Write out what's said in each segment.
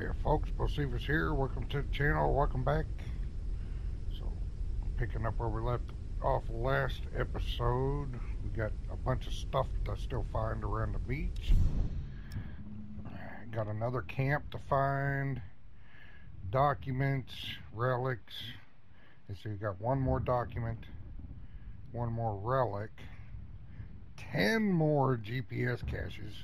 Hey folks, Bocephus here. Welcome to the channel. Welcome back. So, picking up where we left off last episode, we got a bunch of stuff to still find around the beach. Got another camp to find, documents, relics. Let's see, we got one more document, one more relic, 10 more GPS caches.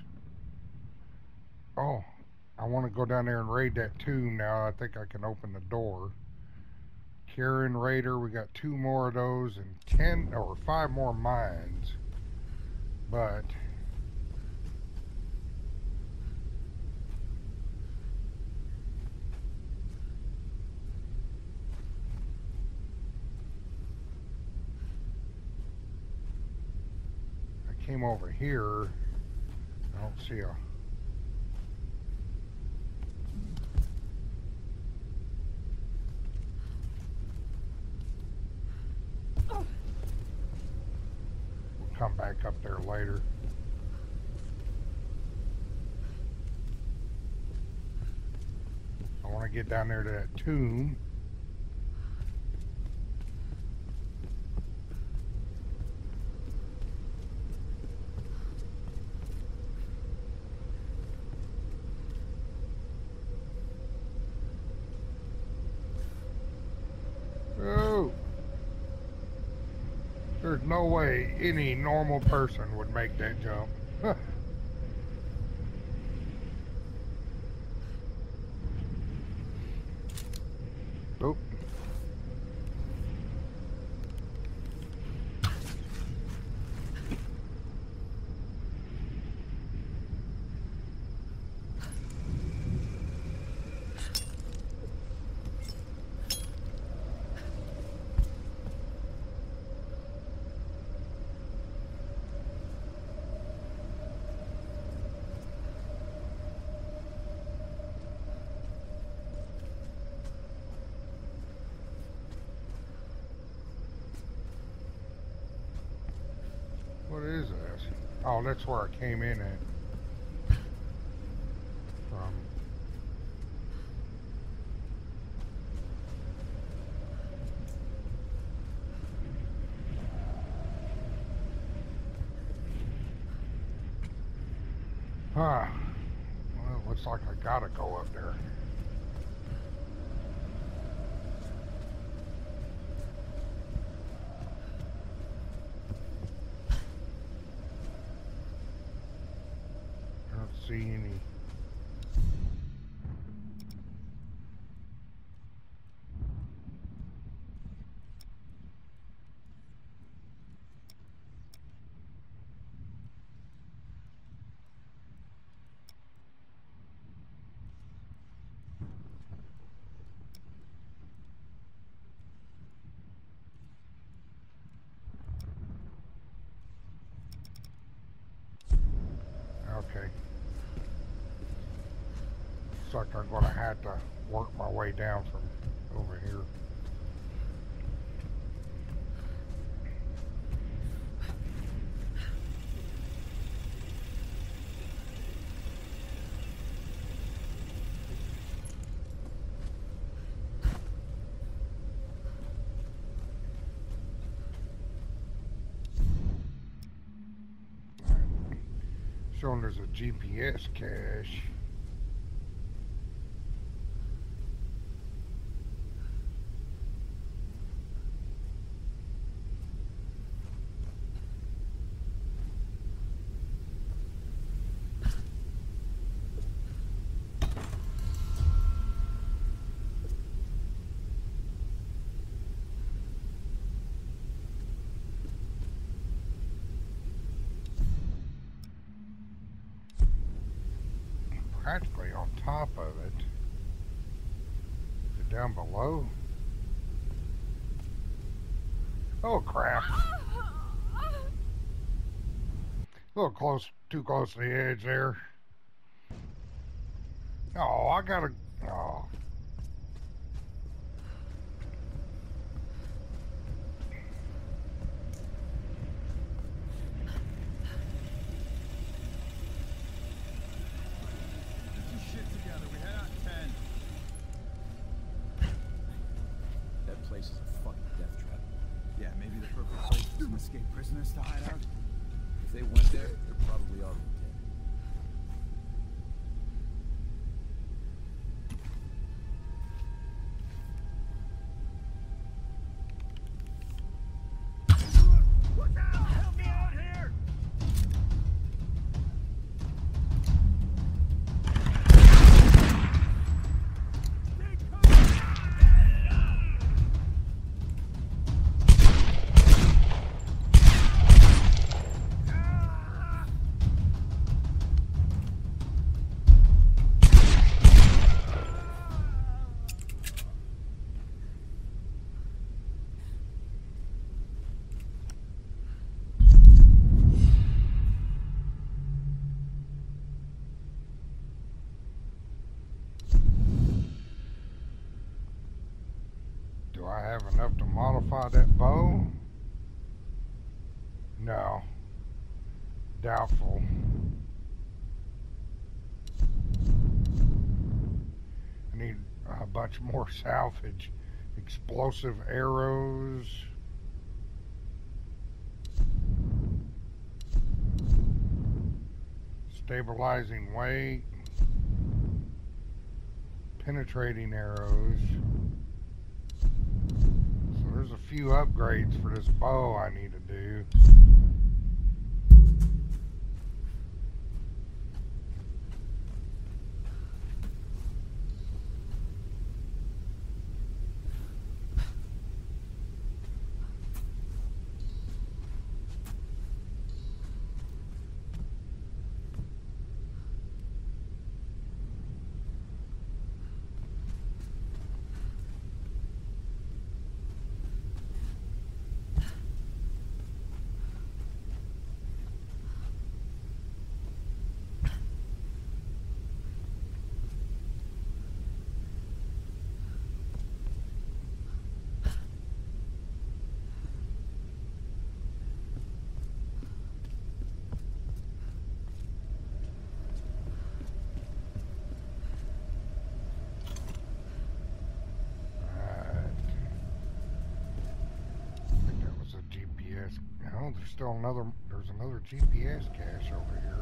Oh, I want to go down there and raid that tomb now. I think I can open the door. Karen Raider, we got 2 more of those and 10 or 5 more mines. But I came over here. I don't see a come back up there later. I want to get down there to that tomb. Oh! There's no way any normal person would make that jump. Oop. What is this? Oh, that's where I came in at. From. Well, it looks like I gotta go up there. See any. Okay. Looks like I'm going to have to work my way down from over here. Showing there's a GPS cache. Practically on top of it. Is it down below? Oh crap. A little close, too close to the edge there. Oh, I gotta, oh. Get your shit together. We head out in 10. have enough to modify that bow? No. Doubtful. I need a bunch more salvage. Explosive arrows. Stabilizing weight. Penetrating arrows. So there's a few upgrades for this bow I need to do. No, there's another GPS cache over here.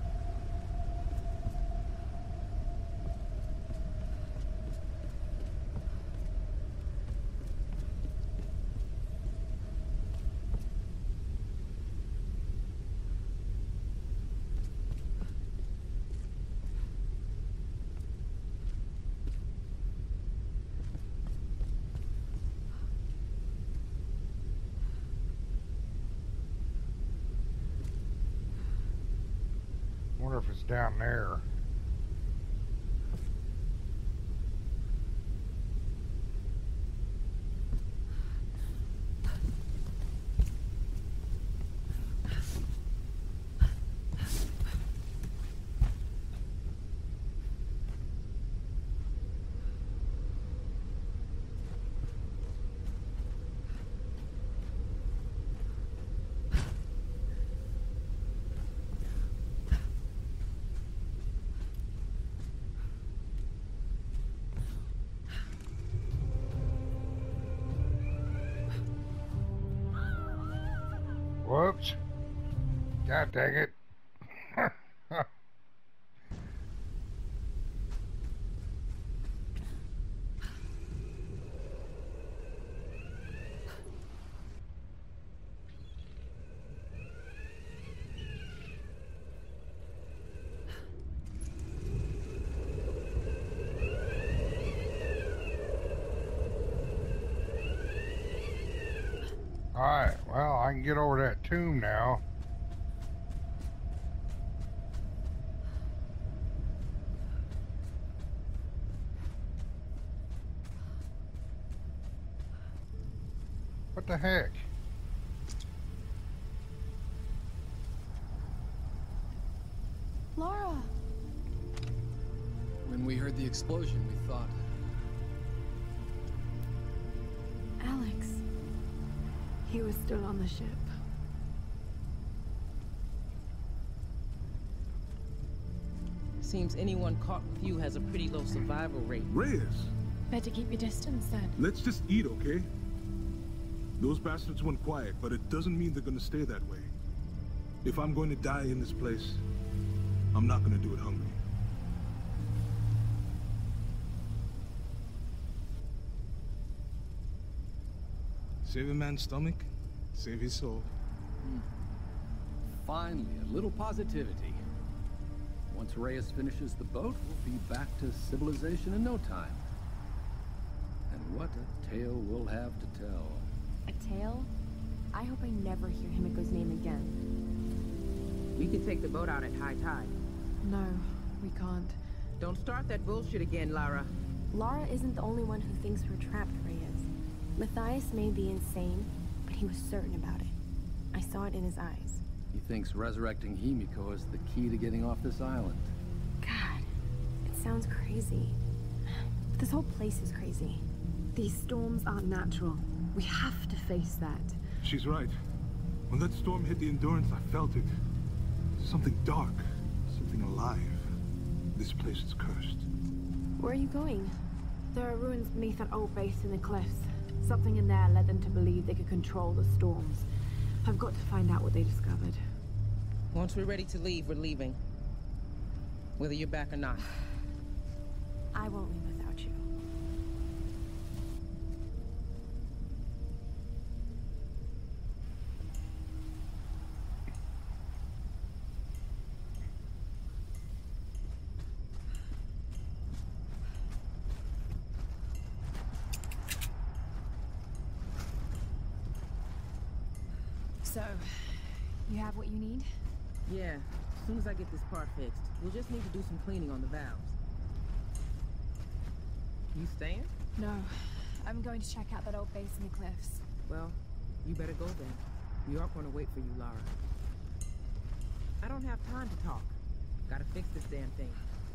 I wonder if it's down there. Whoops. God dang it. Alright, well, I can get over that tomb now. What the heck? Lara! When we heard the explosion, we thought... Alex. He was still on the ship. Seems anyone caught with you has a pretty low survival rate. Reyes! Better keep your distance then. Let's just eat, okay? Those bastards went quiet, but it doesn't mean they're gonna stay that way. If I'm going to die in this place, I'm not gonna do it hungry. Save a man's stomach, save his soul. Finally, a little positivity. Once Reyes finishes the boat, we'll be back to civilization in no time. And what a tale we'll have to tell. A tale? I hope I never hear Himiko's name again. We could take the boat out at high tide. No, we can't. Don't start that bullshit again, Lara. Lara isn't the only one who thinks we're trapped, Reyes. Matthias may be insane, but he was certain about it. I saw it in his eyes. He thinks resurrecting Himiko is the key to getting off this island. God, it sounds crazy. But this whole place is crazy. These storms aren't natural. We have to face that. She's right. When that storm hit the Endurance, I felt it. Something dark, something alive. This place is cursed. Where are you going? There are ruins beneath that old base in the cliffs. Something in there led them to believe they could control the storms. I've got to find out what they discovered. Once we're ready to leave, we're leaving. Whether you're back or not. I won't leave without you. So, you have what you need? Yeah, as soon as I get this part fixed, we'll just need to do some cleaning on the valves. You staying? No. I'm going to check out that old base in the cliffs. Well, you better go then. We are going to wait for you, Lara. I don't have time to talk. Gotta fix this damn thing.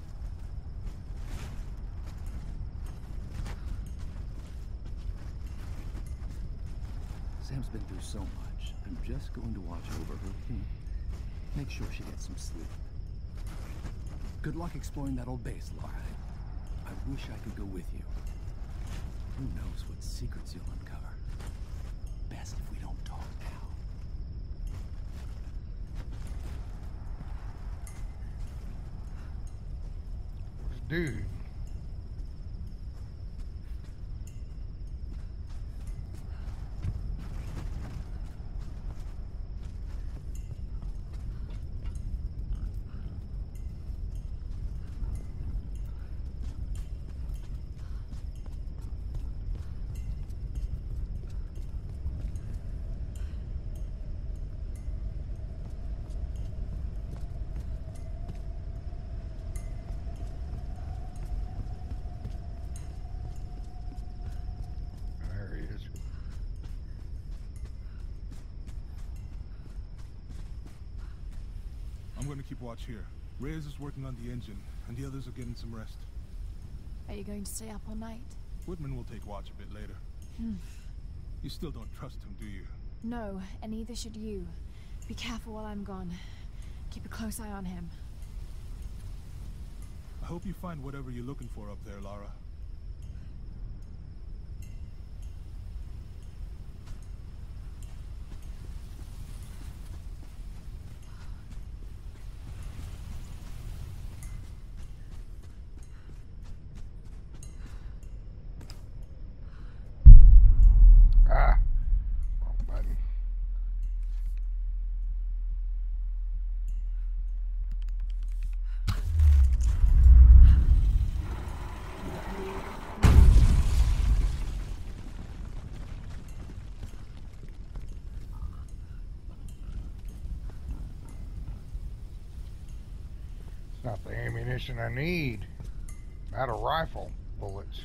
Sam's been through so much. I'm just going to watch over her. Make sure she gets some sleep. Good luck exploring that old base, Lara. I wish I could go with you. Who knows what secrets you'll uncover. Best if we don't talk now. Dude. I'm going to keep watch here. Reyes is working on the engine, and the others are getting some rest. Are you going to stay up all night? Whitman will take watch a bit later. You still don't trust him, do you? No, and neither should you. Be careful while I'm gone. Keep a close eye on him. I hope you find whatever you're looking for up there, Lara. Wrong button. It's not the ammunition I need. Not a rifle bullets.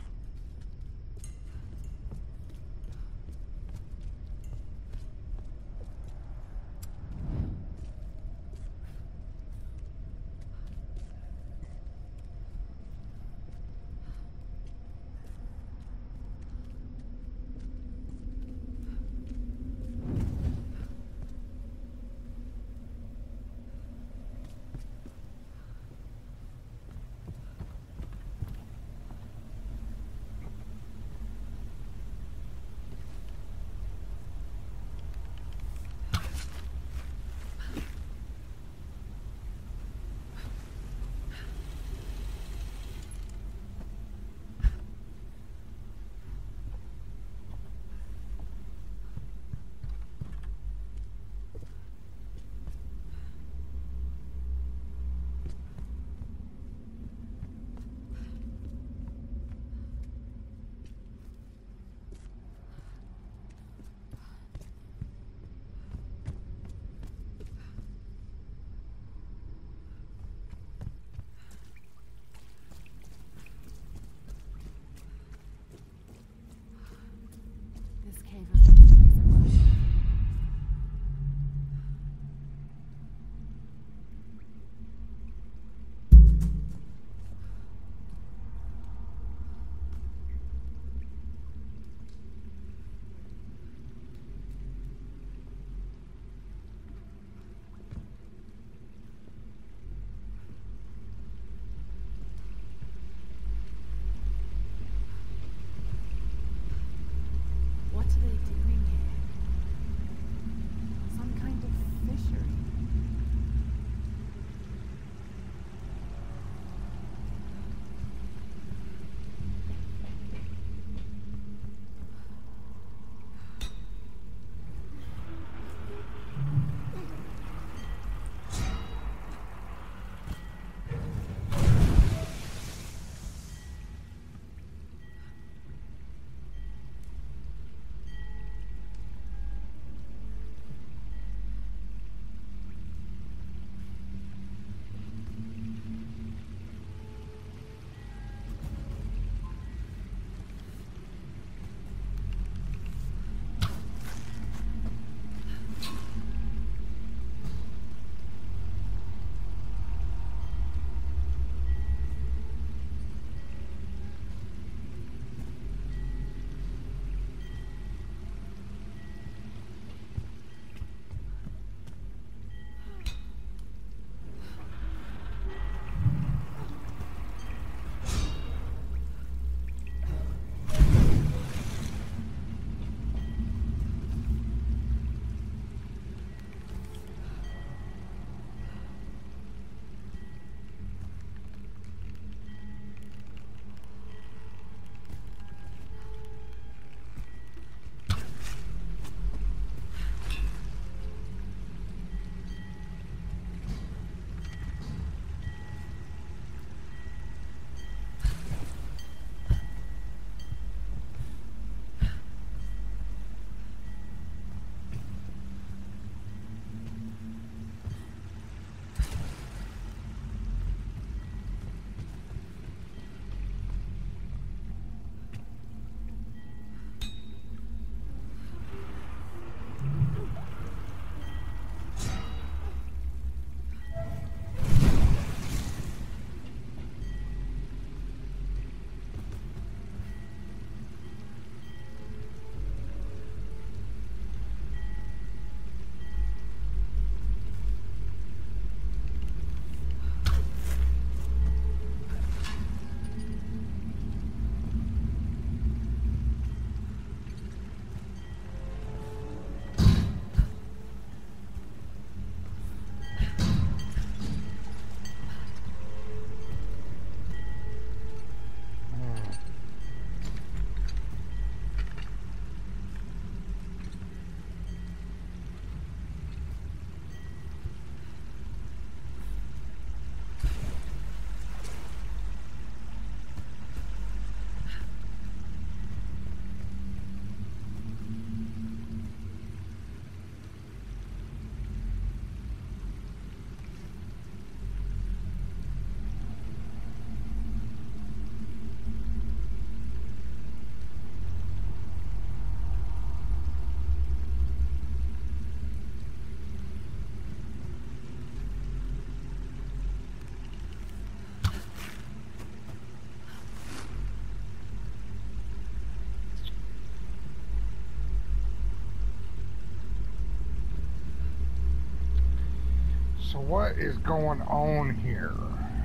So what is going on here?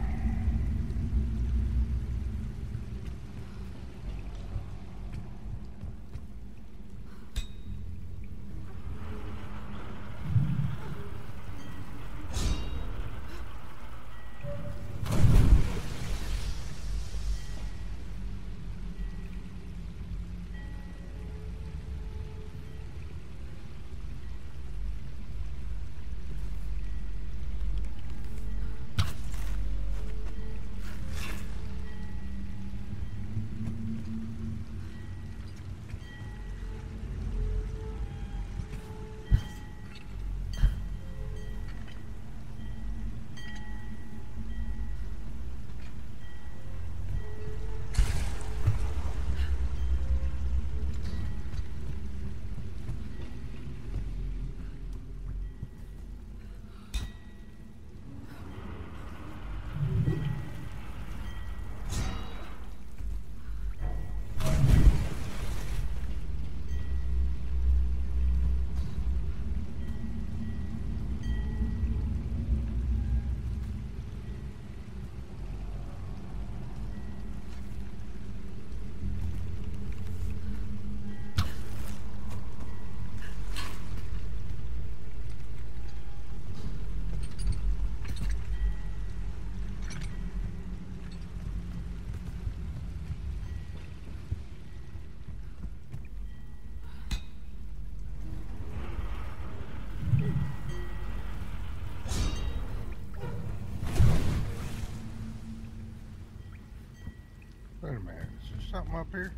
Wait a minute, is there something up here?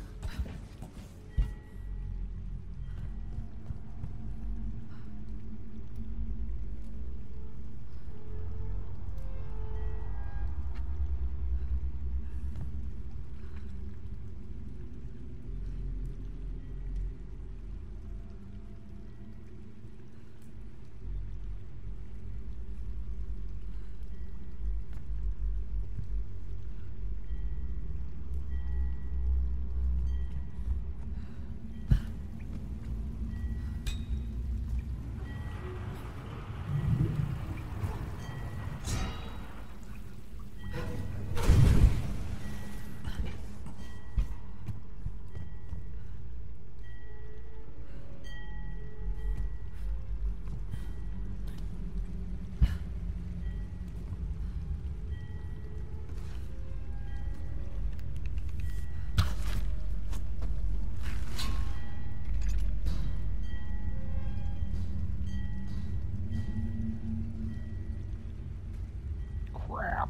Crap.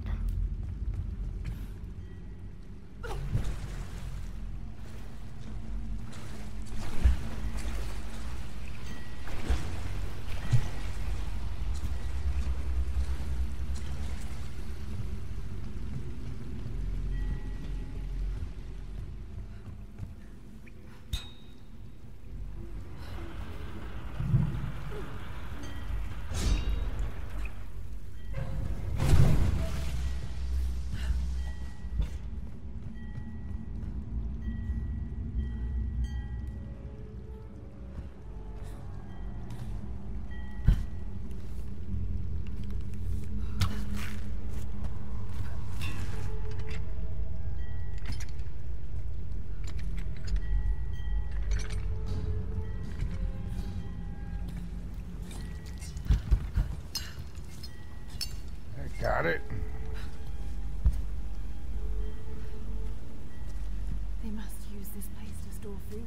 Got it. They must use this place to store food.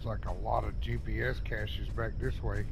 Looks like a lot of GPS caches back this way.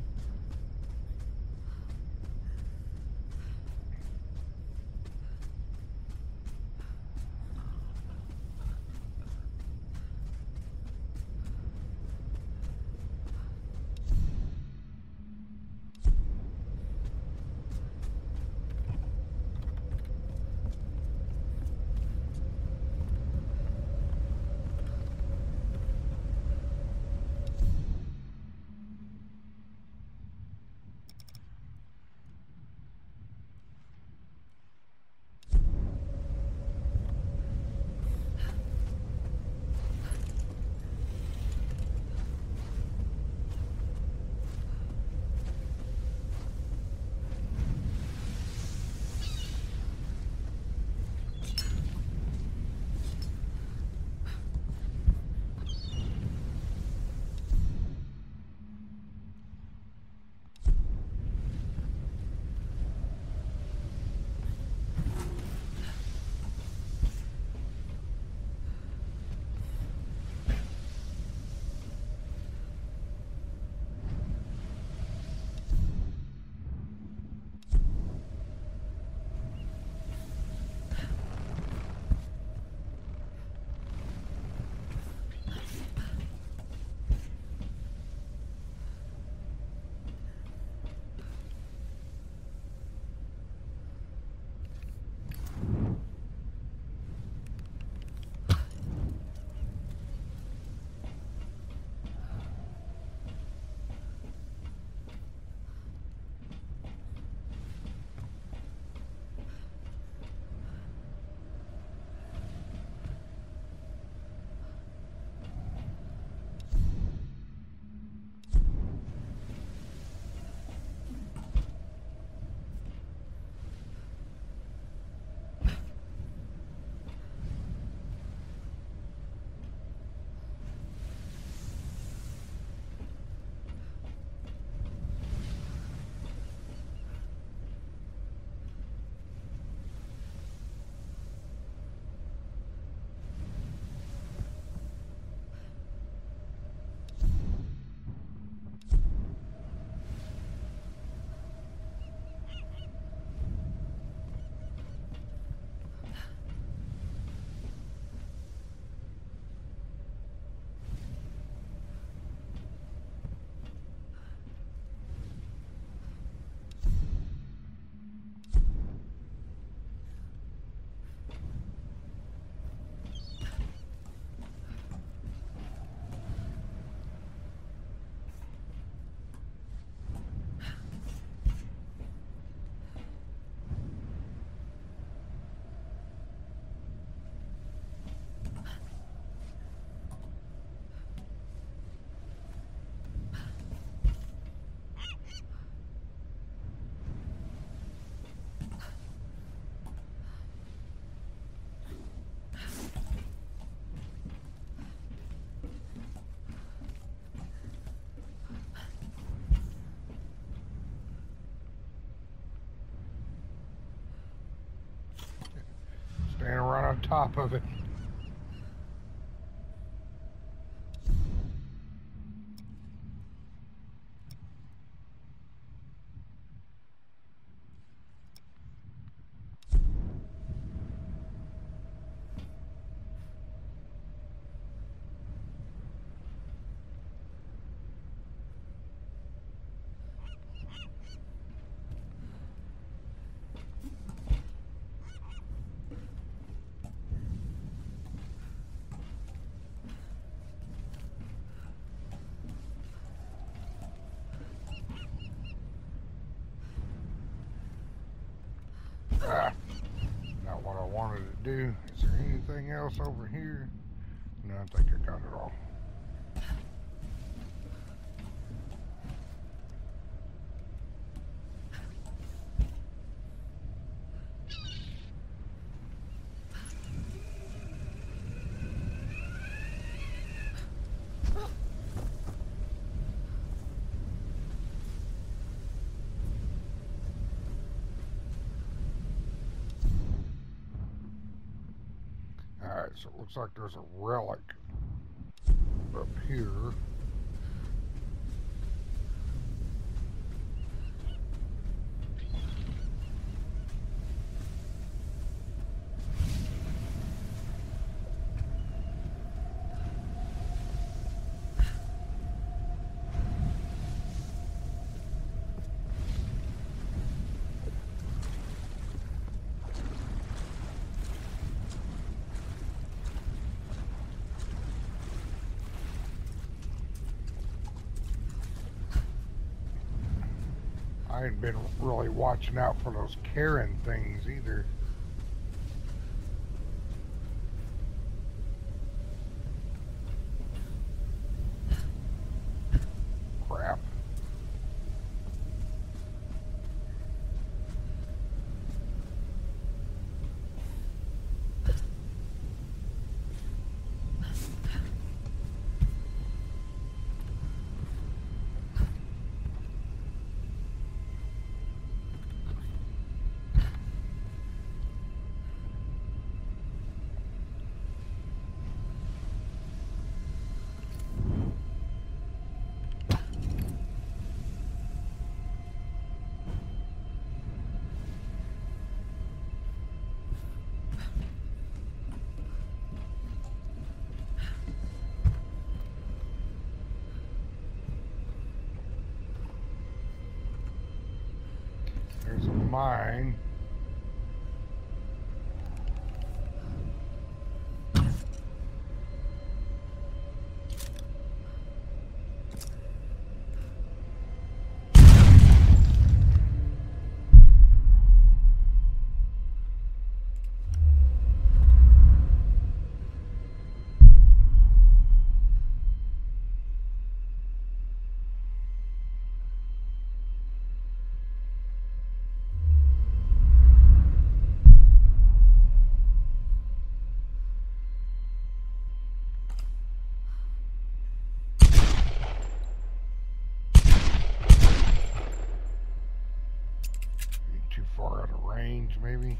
Standing right on top of it. Not what I wanted to do. Is there anything else over here? No, I think I got it all. Alright, so it looks like there's a relic up here. I ain't been really watching out for those Karen things either. Crap. There's a mine. Too far out of range, maybe.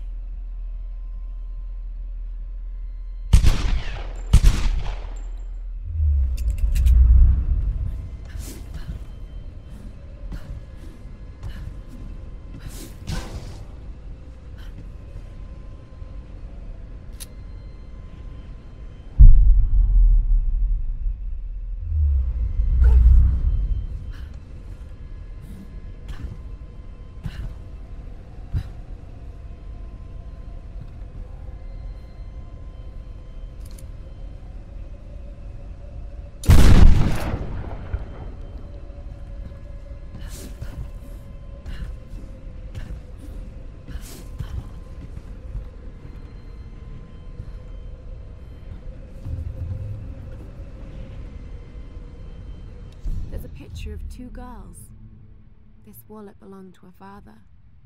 There's a picture of two girls. This wallet belonged to her father.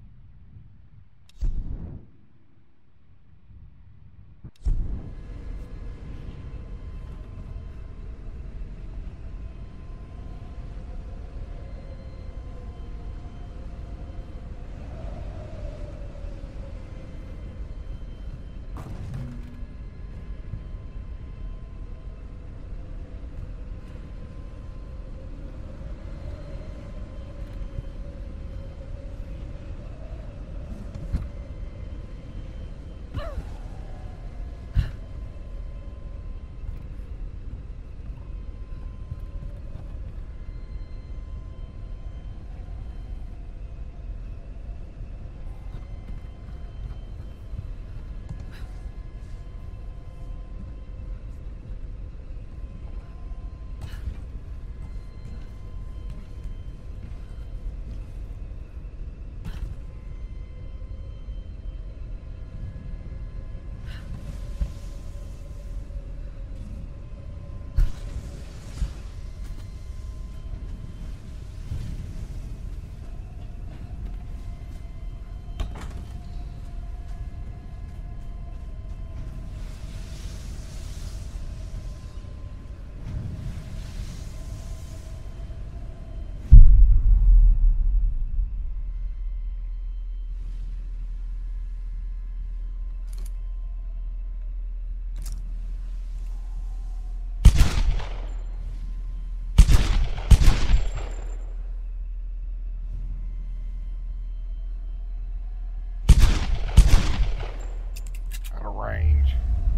Range.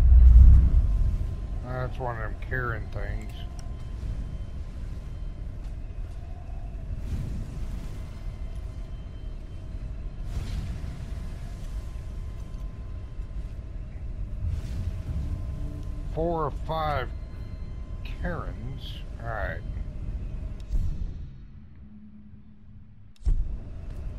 That's one of them Karen things. Four or five Karens. All right.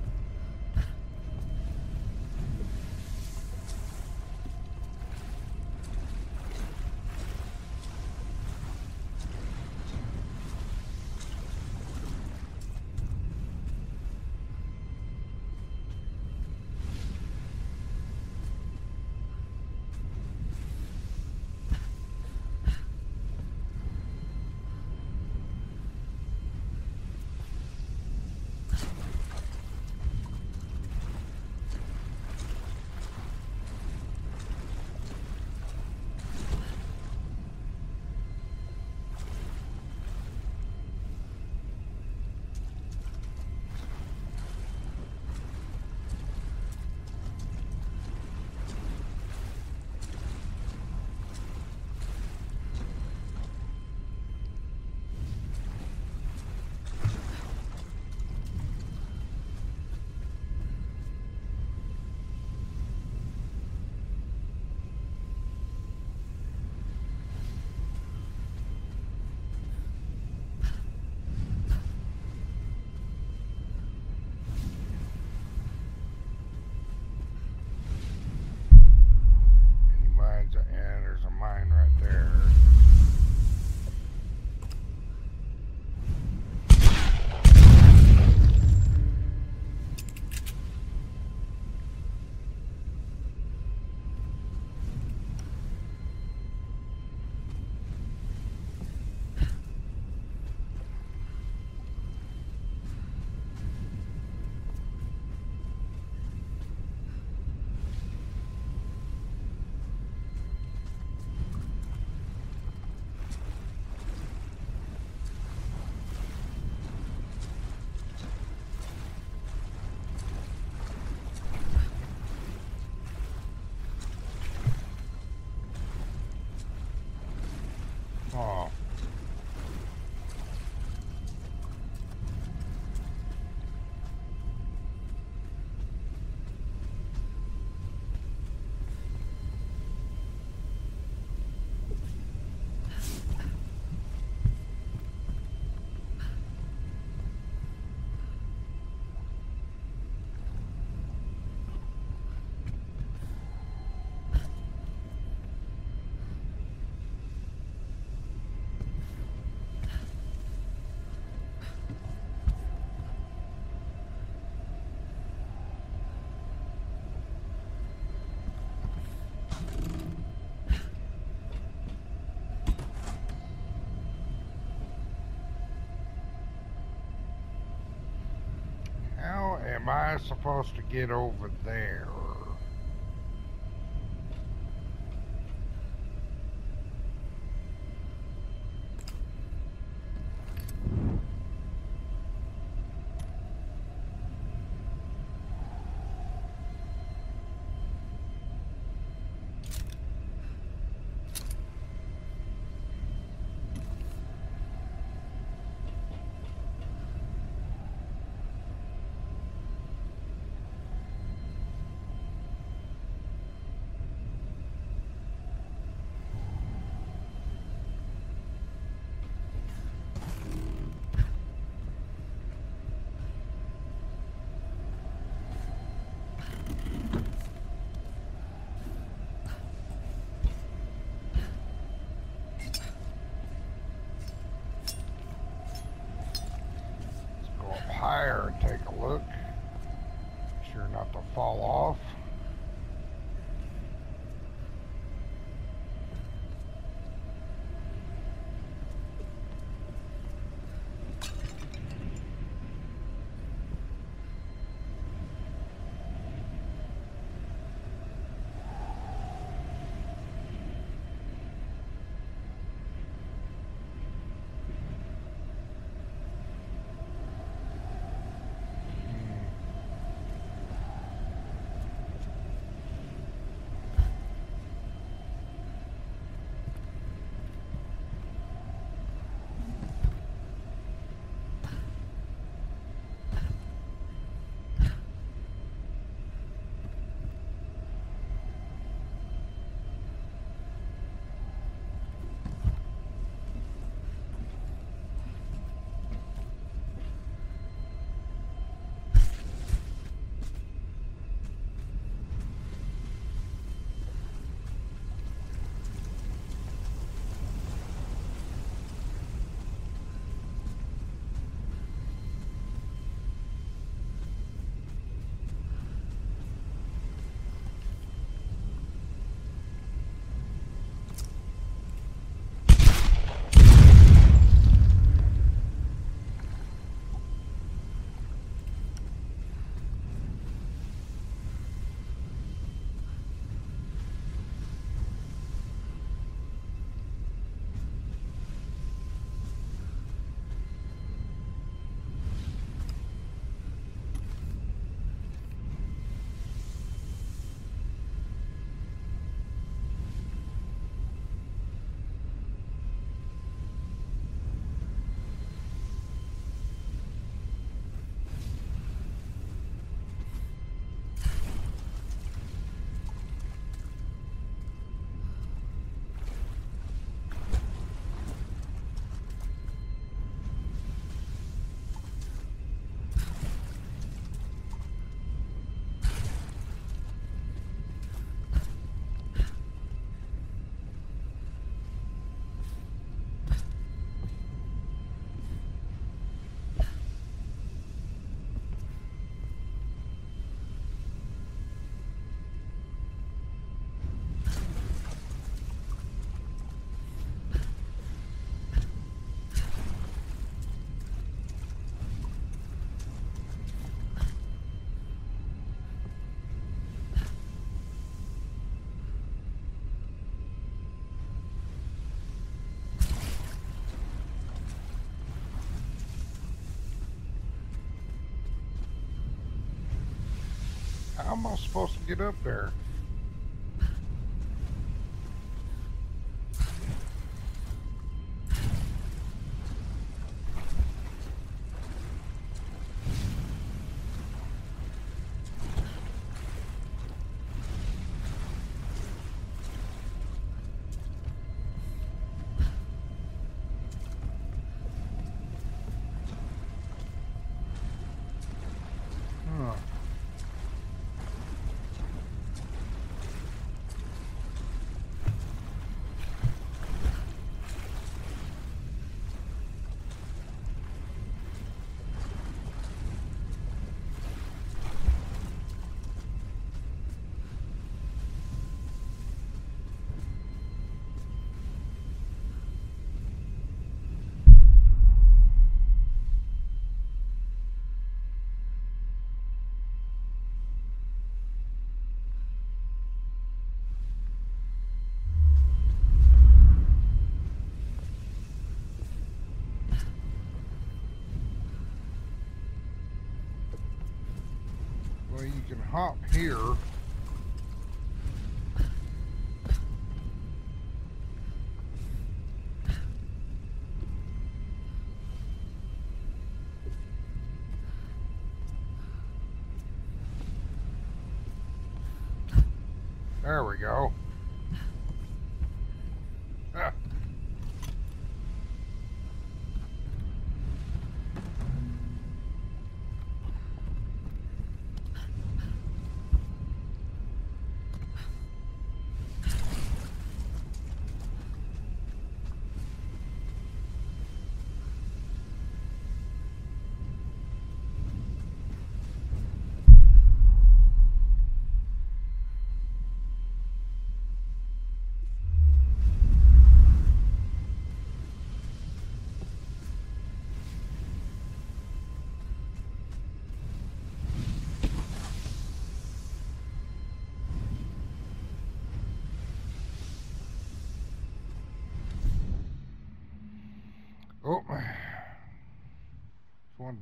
I supposed to get over there? Higher and take a look. Make sure not to fall off. How am I supposed to get up there? hop here. There we go. Ah. Oh, one.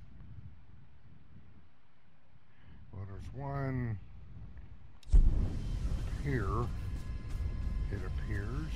Well, there's one here. It appears.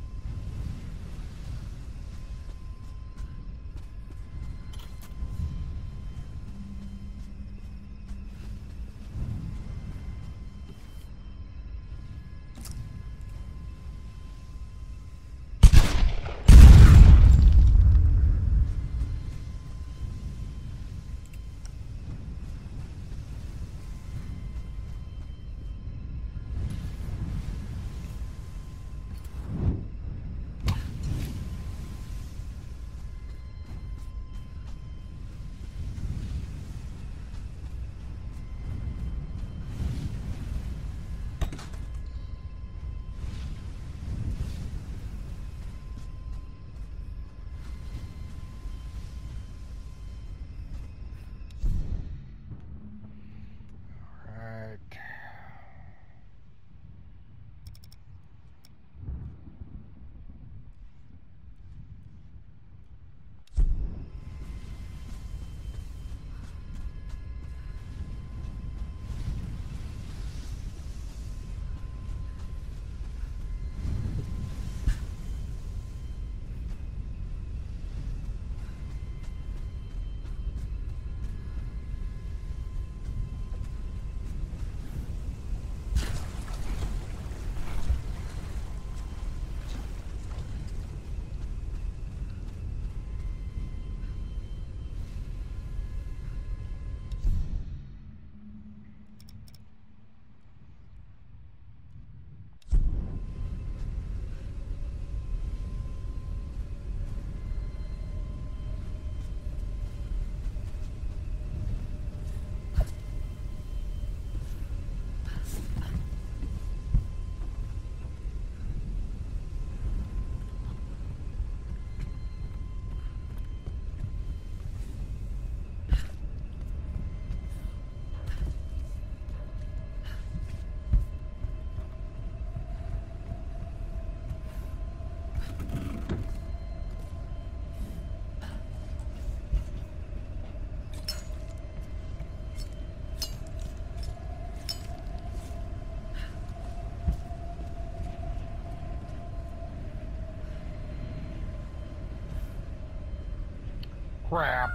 Crap.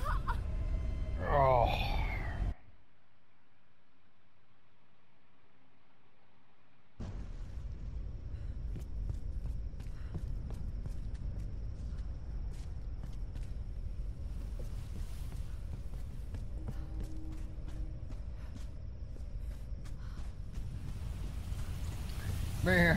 Oh. Man.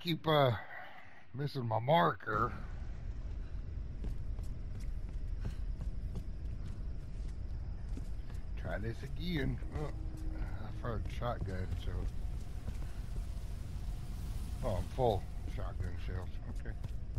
keep missing my marker. Try this again. Oh, I fired shotgun, so. Oh, I'm full shotgun shells. Okay.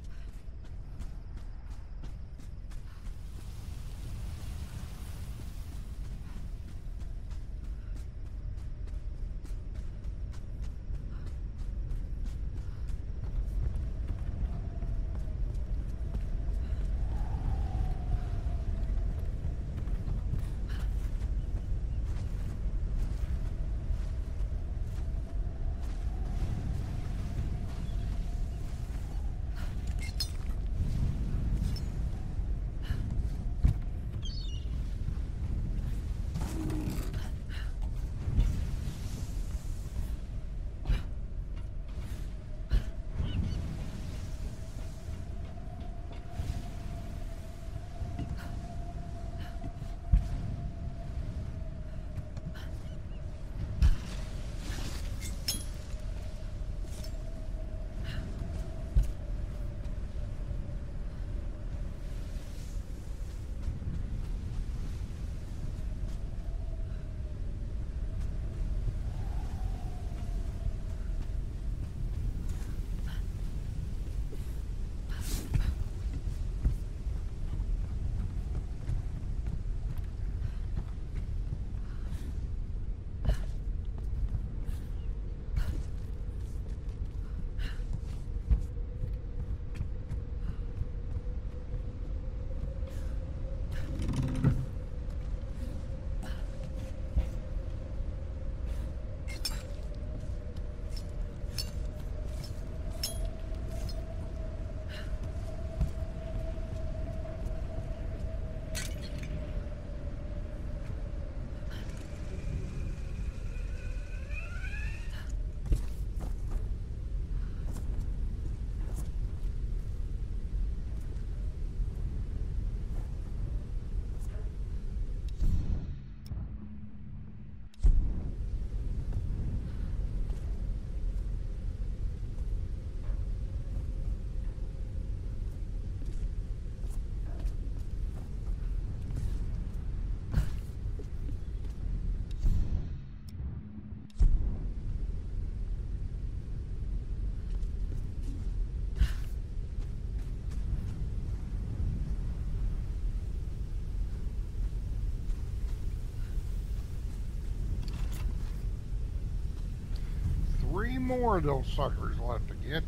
Three more of those suckers left to get.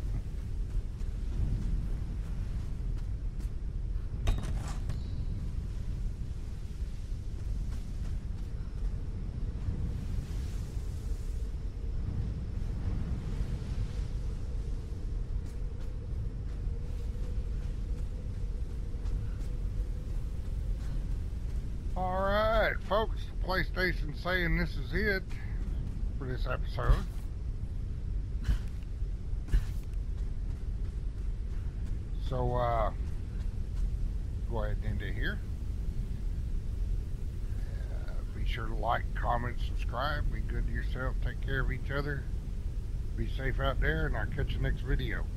Alright, folks, PlayStation saying this is it for this episode. So, go ahead and end it here. Be sure to like, comment, subscribe. Be good to yourself. Take care of each other. Be safe out there, and I'll catch you next video.